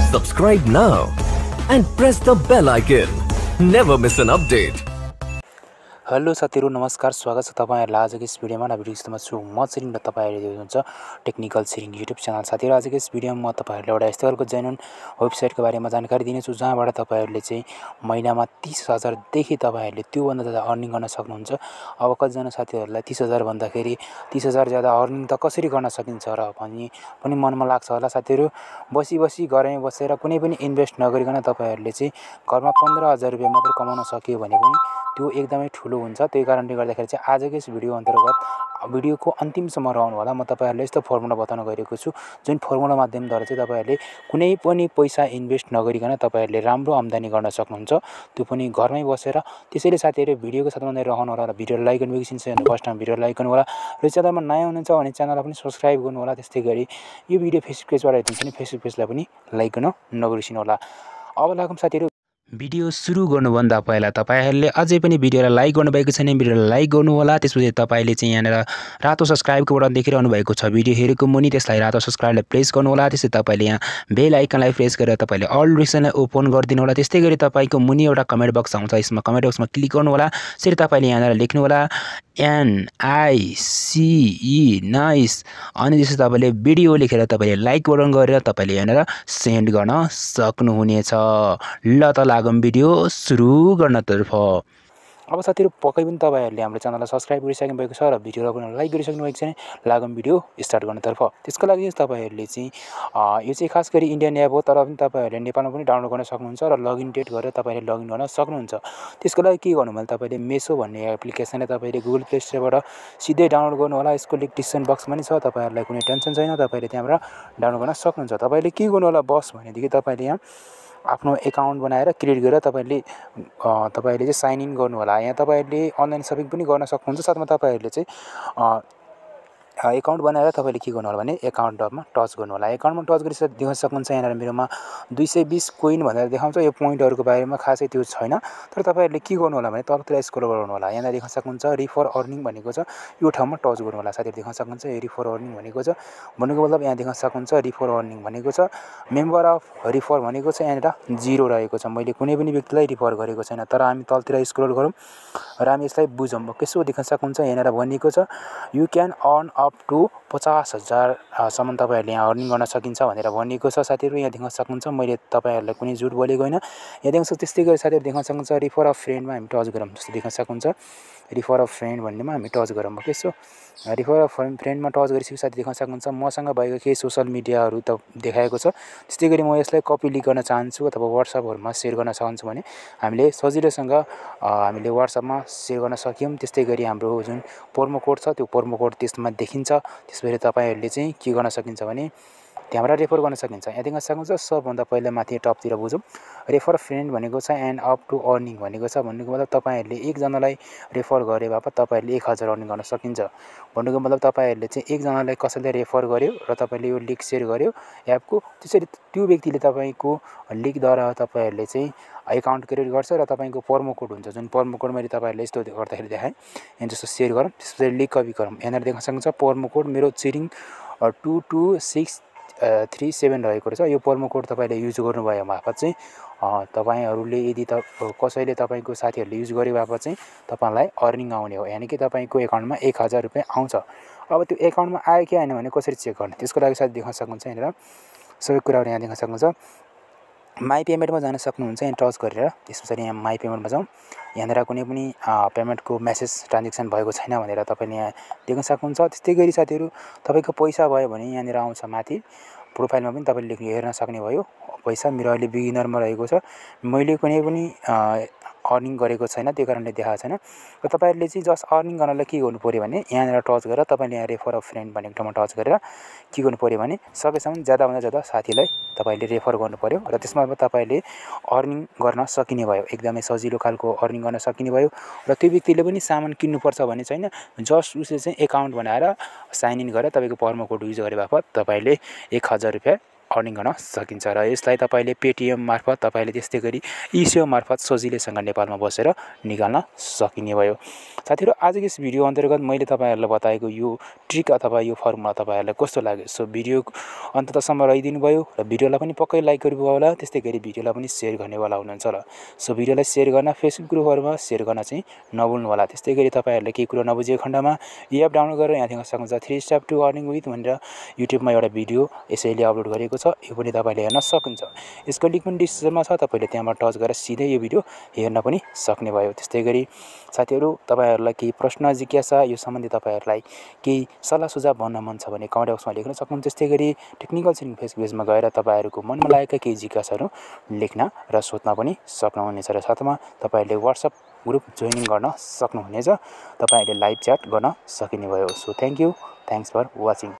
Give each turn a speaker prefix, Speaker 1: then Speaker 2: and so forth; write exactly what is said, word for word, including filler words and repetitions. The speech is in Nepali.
Speaker 1: Subscribe now and press the bell icon. Never miss an update.
Speaker 2: Hello साथीहरु नमस्कार स्वागत छ तपाईहरुलाई आजको यस भिडियोमा न भिडियो स्तमा छु म छिरिङ र तपाईहरुले हेर्नुहुन्छ टेक्निकल छिरिङ युट्युब च्यानल। साथीहरु आजको यस भिडियोमा म तपाईहरुलाई एउटा यस्तो खालको जेन्युन वेबसाइटको बारेमा जानकारी दिनेछु जहाँबाट तपाईहरुले चाहिँ महिनामा तीस हजार देखि तपाईहरुले त्यो भन्दा ज्यादा अर्निङ गर्न सक्नुहुन्छ। अब कतिजना साथीहरुलाई तीस हजार भन्दाखेरि तीस हजार ज्यादा अर्निङ त कसरी गर्न सकिन्छ र भनी पनि मनमा लाग्छ होला। साथीहरु बसी बसी घरमै बसेर कुनै पनि इन्भेस्ट नगरिकन तपाईहरुले चाहिँ घरमा पन्ध्र हजार रुपैयाँ मात्र कमाउन सक्यो भने पनि त्यो एकदमै ठुलो हुन्छ। त्यही कारणले गर्दाखेरि चाहिँ आजको यस भिडियो अन्तर्गत भिडियोको अन्तिमसम्म रहनु होला। म तपाईहरुलाई यस्तो फर्मुला बताउन गएको छु जुन फर्मुला माध्यमद्वारा चाहिँ तपाईहरुले कुनै पनि पैसा इन्भेस्ट नगरिकन तपाईहरुले राम्रो आम्दानी गर्न सक्नुहुन्छ, त्यो पनि घरमै बसेर। त्यसैले साथीहरु भिडियोको साथमा नै रहनु होला र भिडियोलाई लाइक गर्न बिर्सिन्छ भने फर्स्ट टाइम भिडियोलाई लाइक गर्नु होला र च्यानलमा नयाँ हुनुहुन्छ भने च्यानललाई पनि सब्स्क्राइब गर्नु होला। त्यस्तै गरी यो भिडियो फेसबुक पेजबाट हेर्नुहुन्छ भने फेसबुक पेजलाई पनि लाइक गर्न नबिर्सिनु होला। अब लागौँ साथीहरु भिडियो सुरु गर्नुभन्दा पहिला तपाईहरुले अझै पनि भिडियोलाई लाइक गर्नुभएको छैन भिडियोलाई लाइक गर्नु होला। त्यसपछि तपाईले चाहिँ यहाँ रातो सब्स्क्राइबको बटन देखिरहनु भएको छ भिडियो हेरेको मुनि, त्यसलाई रातो सब्स्क्राइबलाई प्रेस गर्नु होला। त्यसै तपाईले यहाँ बेल आइकनलाई प्रेस गरेर तपाईले अल नोटिफिकेसनलाई ओपन गरिदिनु होला। त्यस्तै गरी तपाईको मुनि एउटा कमेन्ट बक्स आउँछ, यसमा कमेन्ट बक्समा क्लिक गर्नु होला। त्यसरी तपाईले यहाँ लेख्नु होला N I C E nice, अनि त्यसै तपाईले भिडियो लेखेर तपाईले लाइक बटन गरेर तपाईले यहाँ सेन्ड गर्न सक्नुहुनेछ। ल त लागौँ भिडियो सुरु गर्नतर्फ। अब साथीहरु पक्कै पनि तपाईहरुले हाम्रो च्यानललाई सब्स्क्राइब गरिसक्नु भएको छ र भिडियोलाई पनि लाइक गरिसक्नु भएको छ भने लागौँ भिडियो स्टार्ट गर्नतर्फ। त्यसको लागि तपाईहरुले चाहिँ यो चाहिँ खास गरी इन्डियन एप हो, तर पनि तपाईहरुले नेपालमा पनि डाउनलोड गर्न सक्नुहुन्छ र लगइन डेट गरेर तपाईले लगइन गर्न सक्नुहुन्छ। त्यसको लागि के गर्नु भने तपाईले मेसो भन्ने एप्लिकेसनले तपाईले गुगल प्ले स्टोरबाट सिधै डाउनलोड गर्नु होला। यसको लिंक डिस्क्रिप्सन बक्समा नि छ, तपाईहरुलाई कुनै टेन्सन छैन, तपाईले त्यहाँबाट डाउनलोड गर्न सक्नुहुन्छ। तपाईले के गर्नु होला बस भनेदेखि तपाईले यहाँ आफ्नो एकाउन्ट बनाएर क्रिएट गरेर तपाईले तपाईले चाहिँ साइन इन गर्नु होला। यहाँ तपाईले अनलाइन सपिङ पनि गर्न सक्नुहुन्छ। साथमा तपाईहरुले चाहिँ एकाउन्ट बनाएर तपाईले के गर्नु होला भने एकाउन्टमा टच गर्नु होला। एकाउन्टमा टच गरिसके देख्न सक्नुहुन्छ यहाँ मेरोमा दुई सय बीस कोइन भनेर देखाउँछ। यो पोइन्टहरुको बारेमा खासै त्यो छैन, तर तपाईहरुले के गर्नु होला भने तलतिर स्क्रल गर्नु होला। यहाँ देख्न सक्नुहुन्छ रिफर अर्निङ भनेको छ, यो ठाउँमा टच गर्नु होला। साथीहरु देख्न सक्नुहुन्छ यो रिफर अर्निङ भनेको छ, भनेको मतलब यहाँ देख्न सक्नुहुन्छ रिफर अर्निङ भनेको छ मेम्बर अफ रिफर भनेको छ यहाँ जिरो रहेको छ। मैले कुनै पनि व्यक्तिलाई रिफर गरेको छैन, तर हामी तलतिर स्क्रल गरौँ र हामी यसलाई बुझौँ। कसो देख्न सक्नुहुन्छ यहाँ भनिएको छ you can earn up to पचास हजार सम्म तपाईहरुले यहाँ अर्निङ गर्न सकिन्छ भनेर भनिएको छ। साथीहरु यहाँ देख्न सक्नुहुन्छ मैले तपाईहरुलाई कुनै झुट बोलेको होइन। यहाँ देख्न सक्नुहुन्छ त्यस्तै गरी साथीहरु देख्न सक्नुहुन्छ रिफर अफ फ्रेन्डमा हामी टच गरौँ। जस्तो देख्न सक्नुहुन्छ रिफर अफ फ्रेन्ड भन्नेमा हामी टच गरौँ। कसो रिफर अफ फ्रेन्डमा टच गरिसकेपछि साथी देख्न सक्नुहुन्छ मसँग भएको केही सोशल मिडियाहरू त देखाएको छ। त्यस्तै गरी म यसलाई कपी लिक गर्न चाहन्छु अथवा WhatsAppहरुमा शेयर गर्न चाहन्छु भने हामीले सजिलोसँग हामीले WhatsAppमा शेयर गर्न सक्यौं। त्यस्तै गरी हाम्रो जुन प्रोमो कोड छ त्यो प्रोमो कोड त्यसमा देखिन्छ। त्यसपछि तपाईहरुले चाहिँ के गर्न सकिन्छ भने त्यहाँबाट रेफर गर्न सकिन्छ। यहाँ देख्न सक्नुहुन्छ सबभन्दा पहिला माथि टपतिर बुझौँ रेफर फ्रेन्ड भनेको छ एन्ड अप टु अर्निङ भनेको छ। भन्नुको मतलब तपाईहरुले एकजनालाई रेफर गरे बापत तपाईहरुले एक हजार अर्निङ गर्न सकिन्छ। भन्नुको मतलब तपाईहरुले चाहिँ एकजनालाई कसैले रेफर गर्यो र तपाईले यो लिंक शेयर गर्यो एपको, त्यसरी त्यो व्यक्तिले तपाईको लिंकद्वारा तपाईहरुले चाहिँ एकाउन्ट क्रिएट गर्छ र तपाईको प्रोमो कोड हुन्छ, जुन प्रोमो कोड मैले तपाईहरुले यस्तो गर्दाखेरि देखाएँ। यहाँ जस्तो शेयर गरौँ, त्यसपछि लिंक कपी गरौँ। यहाँ देख्न सक्नुहुन्छ प्रोमो कोड मेरो Chhiring two two six three seven रहेको रहेछ। यो प्रोमो कोड तपाईले युज गर्नुभयो मार्फत चाहिँ तपाईहरुले यदि त कसैले तपाईको साथीहरुले युज गरे बापत चाहिँ तपाईलाई अर्निङ आउने हो, यानी कि तपाईको एकाउन्टमा एक हजार रुपैयाँ आउँछ। अब त्यो एकाउन्टमा आयो कि आएन भने कसरी चेक गर्ने, त्यसको लागि साथी देख्न सक्नुहुन्छ यहाँ सबै कुराहरु यहाँ देख्न सक्नुहुन्छ। माई पेमेन्टमा जान सक्नुहुन्छ यहाँ टच गरेर। त्यसपछि यहाँ माई पेमेन्टमा जाउँ। यहाँनिर कुनै पनि पेमेन्टको मेसेज ट्रान्जेक्सन भएको छैन भनेर तपाईले यहाँ देख्न सक्नुहुन्छ। त्यस्तै गरी साथीहरु तपाईको पैसा भयो भने यहाँनिर आउँछ माथि प्रोफाइलमा पनि तपाईले लेख्न हेर्न सक्ने भयो। पैसा मेरो अहिले बिगिनरमा रहेको छ, मैले कुनै पनि अर्निङ गरेको छैन, त्यो कारणले देखाएको छैन। र तपाईहरुले चाहिँ जस्ट अर्निङ गर्नलाई के गर्नु पर्यो भने यहाँनिर टच गरेर तपाईले यहाँ रेफर अफ फ्रेन्ड भनेको ठाउँमा टच गरेर के गर्नु पर्यो भने सकेसम्म ज्यादा भन्दा ज्यादा साथीलाई तपाईले रेफर गर्नु पर्यो र त्यसमा तपाईले अर्निङ गर्न सकिने भयो। एकदमै सजिलो खालको अर्निङ गर्न सकिने भयो र त्यो व्यक्तिले पनि सामान किन्नुपर्छ भन्ने छैन। जस्ट उसले चाहिँ एकाउन्ट बनाएर साइन इन गरेर तपाईको प्रोमो कोड युज गरे बापत तपाईले एक हजार रुपैयाँ अर्निङ गर्न सकिन्छ र यसलाई तपाईँले पेटिएम मार्फत तपाईँले त्यस्तै गरी इसिओ मार्फत सजिलैसँग नेपालमा बसेर निकाल्न सकिने भयो। साथीहरू आजको यस भिडियो अन्तर्गत मैले तपाईँहरूलाई बताएको यो ट्रिक अथवा यो फर्मुला तपाईँहरूलाई कस्तो लाग्यो सो भिडियो अन्ततसम्म रहिदिनु भयो र भिडियोलाई पनि पक्कै लाइक गर्नुभयो होला, त्यस्तै गरी भिडियोलाई पनि सेयर गर्नेवाला हुनुहुन्छ होला। सो भिडियोलाई सेयर गर्न फेसबुक ग्रुपहरूमा सेयर गर्न चाहिँ नभुल्नु होला। त्यस्तै गरी तपाईँहरूले केही कुरो नबुझेको खण्डमा यो एप डाउनलोड गरेर यहाँ देख्न सक्नुहुन्छ three step to earning with भनेर युट्युबमा एउटा भिडियो यसैले अपलोड गरेको छ, यो पनि तपाईँले हेर्न सक्नुहुन्छ। यसको लिङ्क पनि डिस्क्रिप्सनमा छ, तपाईँले त्यहाँबाट टच गरेर सिधै यो भिडियो हेर्न पनि सक्ने भयो। त्यस्तै गरी साथीहरू तपाईँहरूलाई केही प्रश्न जिज्ञासा यो सम्बन्धी तपाईँहरूलाई केही सल्लाह सुझाव भन्न मन छ भने कमेन्ट बक्समा लेख्न सक्नुहुन्छ। त्यस्तै गरी टेक्निकल छिरिङ फेसबुक पेजमा गएर तपाईँहरूको मनमा लागेका केही जिज्ञासाहरू लेख्न र सोध्न पनि सक्नुहुनेछ र साथमा तपाईँहरूले वाट्सएप ग्रुप जोइनिङ गर्न सक्नुहुनेछ, तपाईँहरूले लाइभ च्याट गर्न सकिने भयो। So thank you, thanks for watching.